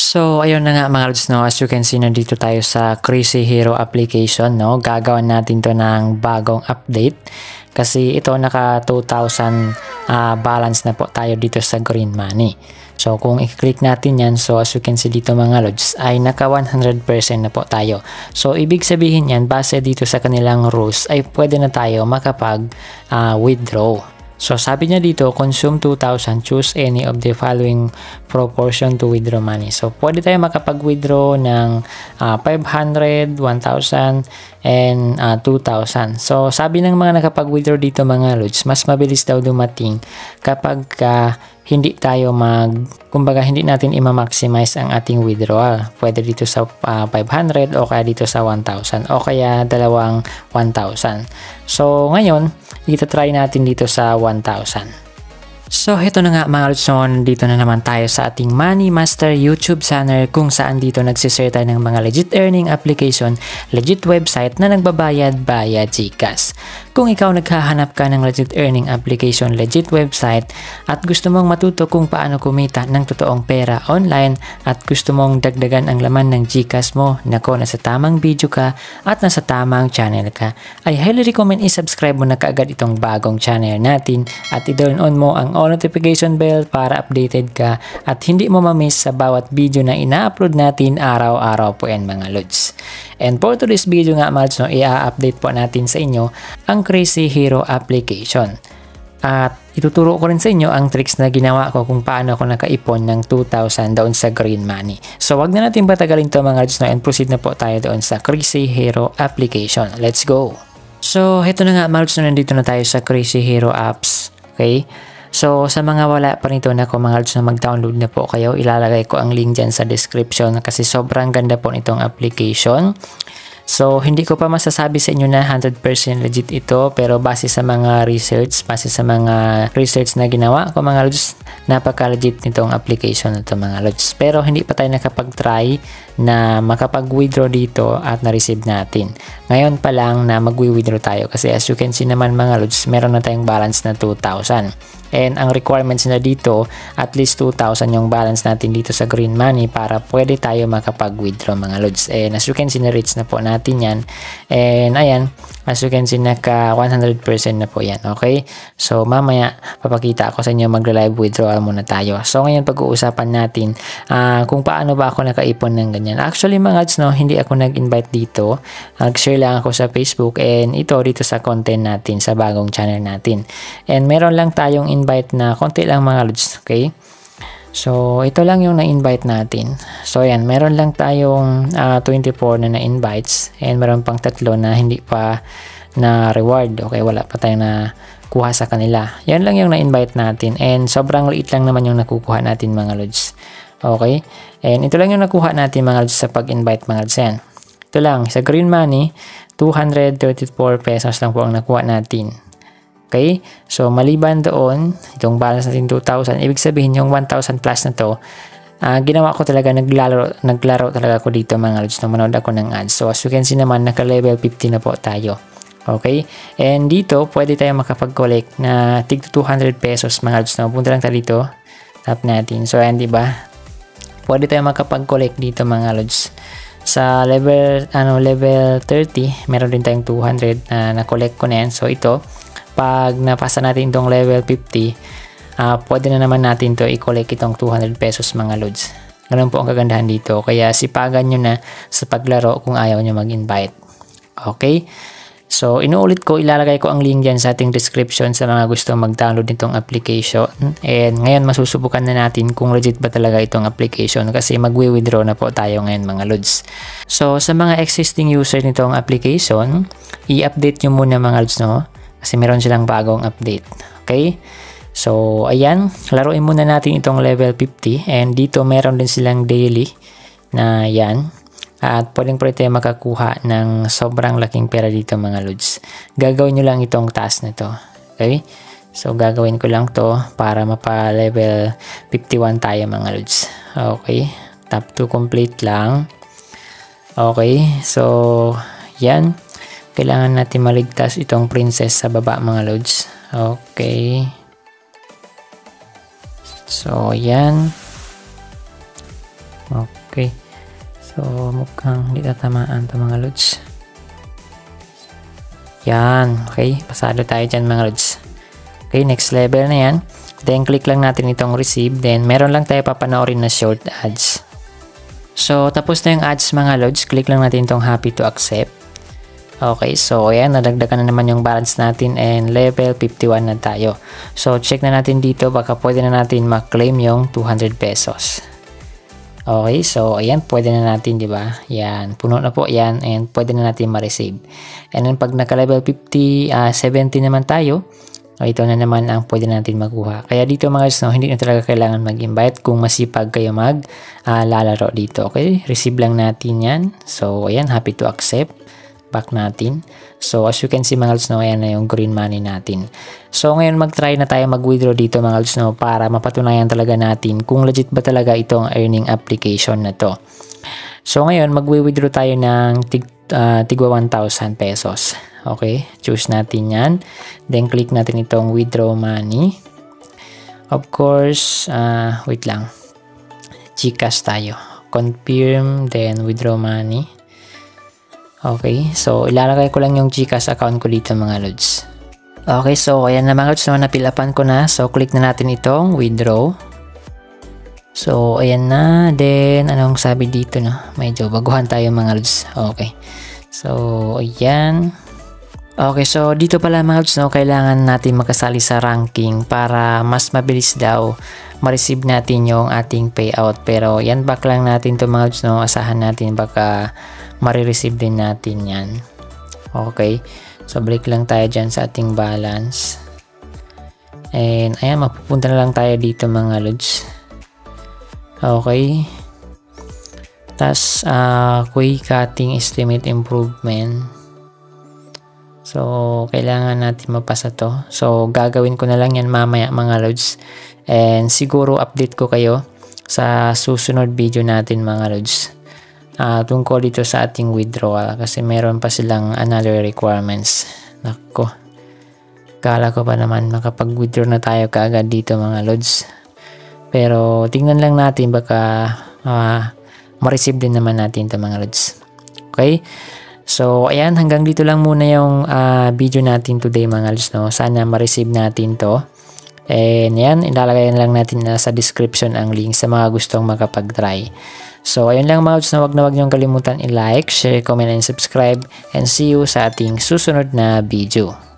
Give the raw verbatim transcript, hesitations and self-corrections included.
So, ayun na nga mga lods, no, as you can see, nandito tayo sa Crazy Hero application, no. Gagawin natin to ng bagong update kasi ito naka two thousand uh, balance na po tayo dito sa Green Money. So, kung i-click natin yan, so as you can see dito mga lods, ay naka one hundred percent na po tayo. So, ibig sabihin yan, base dito sa kanilang rules, ay pwede na tayo makapag uh, withdraw. So, sabi niya dito, consume two thousand, choose any of the following proportion to withdraw money. So, pwede tayo makapag-withdraw ng uh, five hundred, one thousand, and uh, two thousand. So, sabi ng mga nakapag-withdraw dito mga lods, mas mabilis daw dumating kapag uh, hindi tayo mag, kumbaga hindi natin ima-maximize ang ating withdrawal. Pwede dito sa uh, five hundred o kaya dito sa one thousand o kaya dalawang one thousand. So, ngayon, ita-try natin dito sa one thousand. So, ito na nga mga lods, so, dito na naman tayo sa ating Money Master YouTube channel kung saan dito nagsishare tayo ng mga legit earning application, legit website na nagbabayad via GCash. Kung ikaw naghahanap ka ng legit earning application, legit website at gusto mong matuto kung paano kumita ng totoong pera online at gusto mong dagdagan ang laman ng GCash mo, nako, nasa tamang video ka at nasa tamang channel ka, I highly recommend i-subscribe mo na kaagad itong bagong channel natin at i-turn on mo ang all notification bell para updated ka at hindi mo ma-miss sa bawat video na ina-upload natin araw-araw po yan mga lods. And for today's video nga mga lods, no, i-update po natin sa inyo ang Crazy Hero application. At ituturo ko rin sa inyo ang tricks na ginawa ko kung paano ako nakaipon ng two thousand doon sa Green Money. So wag na natin patagalin to mga lods, no, and proceed na po tayo doon sa Crazy Hero application. Let's go! So heto na nga mga lods, no, nandito na tayo sa Crazy Hero apps. Okay? So, sa mga wala pa nito na ko mga lods, na mag-download na po kayo, ilalagay ko ang link dyan sa description kasi sobrang ganda po nitong application. So, hindi ko pa masasabi sa inyo na one hundred percent legit ito, pero base sa mga research, base sa mga research na ginawa ko mga lods, napaka-legit nitong application na ito mga lods. Pero hindi pa tayo nakapag-try na makapag-withdraw dito at na-receive natin. Ngayon pa lang na mag-withdraw tayo kasi as you can see naman mga lods, meron na tayong balance na two thousand. And ang requirements na dito, at least two thousand yung balance natin dito sa Green Money para pwede tayo makapag-withdraw mga lods. And as you can see, na-reach na po natin yan. And ayan, as you can see, naka one hundred percent na po yan. Okay? So mamaya, papakita ako sa inyo, magla-live withdrawal muna tayo. So ngayon, pag-uusapan natin uh, kung paano ba ako nakaipon ng ganyan. Actually mga lods, no, hindi ako nag-invite dito. Nag-share lang ako sa Facebook and ito dito sa content natin, sa bagong channel natin. And meron lang tayong invite na konti lang mga lods, okay? So, ito lang yung na-invite natin. So, ayan, meron lang tayong uh, twenty-four na na-invites and meron pang tatlo na hindi pa na reward, okay? Wala pa tayong na kuha sa kanila. Yan lang yung na-invite natin and sobrang liit lang naman yung nakukuha natin mga lods, okay? And ito lang yung nakuha natin mga lods sa pag-invite mga lods yan. Ito lang, sa Green Money, two hundred thirty-four pesos lang po ang nakuha natin. Okay? So, maliban doon, itong balance natin two thousand, ibig sabihin yung one thousand plus na to, uh, ginawa ko talaga, naglaro, naglaro talaga ako dito mga lods, nung manood ako ng ads. So, as you can see naman, naka-level fifty na po tayo. Okay? And dito, pwede tayo makapag-collect na tig two hundred pesos mga lods. No? Punta lang tayo dito. Tap natin. So, ayan, diba? Pwede tayo makapag-collect dito mga lods. Sa level, ano, level thirty, meron din tayong two hundred na na-collect ko na yan. So, ito, pag napasa natin itong level fifty, uh, pwede na naman natin to i-collect itong two hundred pesos mga lods. Ganun po ang kagandahan dito. Kaya sipagan nyo na sa paglaro kung ayaw nyo mag-invite. Okay? So, inuulit ko, ilalagay ko ang link dyan sa ating description sa mga gusto mag-download nitong application. And ngayon, masusubukan na natin kung legit ba talaga itong application kasi mag-withdraw na po tayo ngayon mga lods. So, sa mga existing user nitong application, i-update nyo muna mga lods, no? Kasi meron silang bagong update. Okay? So, ayan. Laruin muna natin itong level fifty. And dito meron din silang daily na yan. At pwedeng pwede tayo makakuha ng sobrang laking pera dito mga lods. Gagawin nyo lang itong task na to. Okay? So, gagawin ko lang to para mapa-level fifty-one tayo mga lods. Okay? Tap to complete lang. Okay? So, yan. Kailangan natin maligtas itong princess sa baba mga lods. Okay. So, yan. Okay. So, mukhang hindi tatamaan to mga lods. Yan. Okay. Pasado tayo dyan mga lods. Okay. Next level na yan. Then, click lang natin itong receive. Then, meron lang tayo papanoorin na short ads. So, tapos na yung ads mga lods. Click lang natin itong happy to accept. Okay. So, ayan. Nadagdagan na naman yung balance natin and level fifty-one na tayo. So, check na natin dito. Baka pwede na natin ma-claim yung two hundred pesos. Okay, so ayan, pwede na natin, di ba? Yan, puno na po yan and pwede na natin ma-receive. And then pag naka-level fifty, uh, seventy naman tayo, o ito na naman ang pwede natin makuha. Kaya dito mga guys, no, hindi na talaga kailangan mag-invite kung masipag kayo mag-lalaro uh, dito. Okay, receive lang natin yan. So ayan, happy to accept. Back natin. So as you can see mga guys, no, ayan na yung green money natin. So ngayon mag-try na tayo mag-withdraw dito mga guys, no, para mapatunayan talaga natin kung legit ba talaga itong earning application na to. So ngayon mag-withdraw tayo ng tig, uh, tigwa one thousand pesos. Okay, choose natin yan. Then click natin itong withdraw money. Of course, uh, wait lang. GCash tayo. Confirm, then withdraw money. Okay, so ilalagay ko lang yung GCash account ko dito mga lods. Okay, so ayan na mga lods, no, napilapan ko na. So click na natin itong withdraw. So ayan na, then anong sabi dito, no? Medyo baguhan tayo mga lods. Okay. So ayan. Okay, so dito pala mga lods, no, kailangan natin makasali sa ranking para mas mabilis daw ma-receive natin yung ating payout. Pero yan, back lang natin to mga lods, no. Asahan natin baka marireceive din natin yan. Okay, so balik lang tayo dyan sa ating balance and ayan, mapupunta na lang tayo dito mga lods. Okay, tas uh, quick cutting estimate improvement. So kailangan natin mapasa to. So gagawin ko na lang yan mamaya mga lods and siguro update ko kayo sa susunod video natin mga lods. Uh, tungkol dito sa ating withdrawal kasi meron pa silang another requirements. Nako, kala ko pa naman makapag-withdraw na tayo kaagad dito mga lods, pero tingnan lang natin baka uh, ma-receive din naman natin ito mga lods. Okay, so ayan, hanggang dito lang muna yung uh, video natin today mga lods, no? Sana ma-receive natin to. And yan, ilalagay na lang natin na sa description ang link sa mga gustong makapag-try. So, ayun lang mga lods, na wag na wag niyong kalimutan i-like, share, comment, and subscribe. And see you sa ating susunod na video.